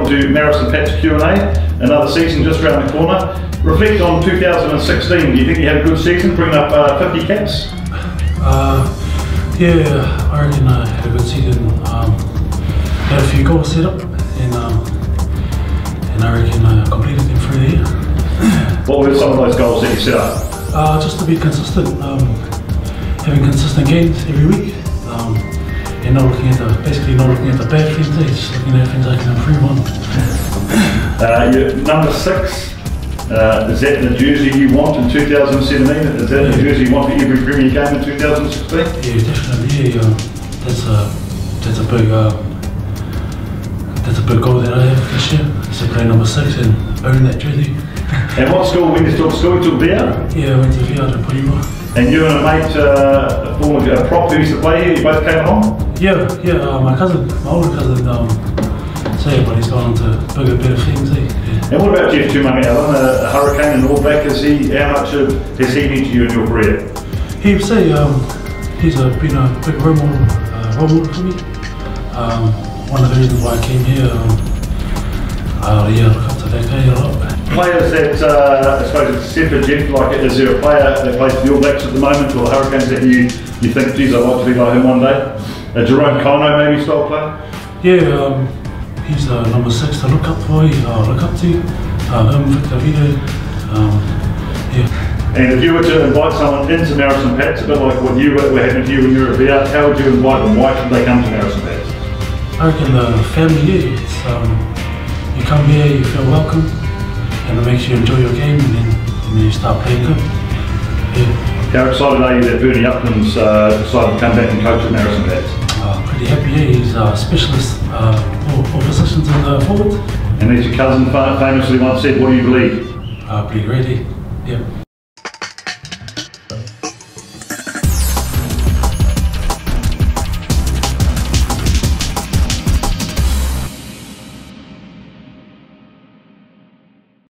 welcome to Marison Pats Q&A, another season just around the corner. Reflect on 2016, do you think you had a good season, bringing up 50 caps? Yeah, I reckon I had a good season. Had a few goals set up, and I reckon I completed them through the year. What were some of those goals that you set up? Just to be consistent, having consistent games every week, and basically not looking at the bad things, just looking at things I can improve on. Your number 6, is that the jersey you want in 2017? Is that the jersey you want for every Premier game in 2016? Yeah, definitely. Yeah, that's a big goal that I have this year. Is to play number 6 and earn that jersey. And what school? When you talk school, you took VR? Yeah, I went to VR to Purima. And you and a mate, a former prop who used to play here, you both came along? Yeah, my older cousin, but he's gone on to bigger, better things. Yeah. And what about Jeff Tumangi-Allen, a Hurricane and All Black? How much has he meant to you in your career? He would say he's been a big role model for me. One of the reasons why I came here, I look up to that guy a lot. Players that, I suppose, except for Jeff, like, is there a player that plays for the All Blacks at the moment, or the Hurricanes that you think, geez, I'd like to be like him one day? A Jerome Kono maybe style player? Yeah, he's number 6 to look up for, look up to. Victor Vito, yeah. And if you were to invite someone into Marison Pats, a bit like what were happening to you when you were at VR, how would you invite them? Why should they come to Marison Pats? I reckon the family here, you come here, you feel welcome, and it makes you enjoy your game, and then you start playing good. Yeah. How excited are you that Bernie Upton's decided to come back and coach at Marison Pats? Pretty happy, yeah. He's a specialist for positions in the forward. And as your cousin famously once said, what do you believe? Pretty ready, yeah.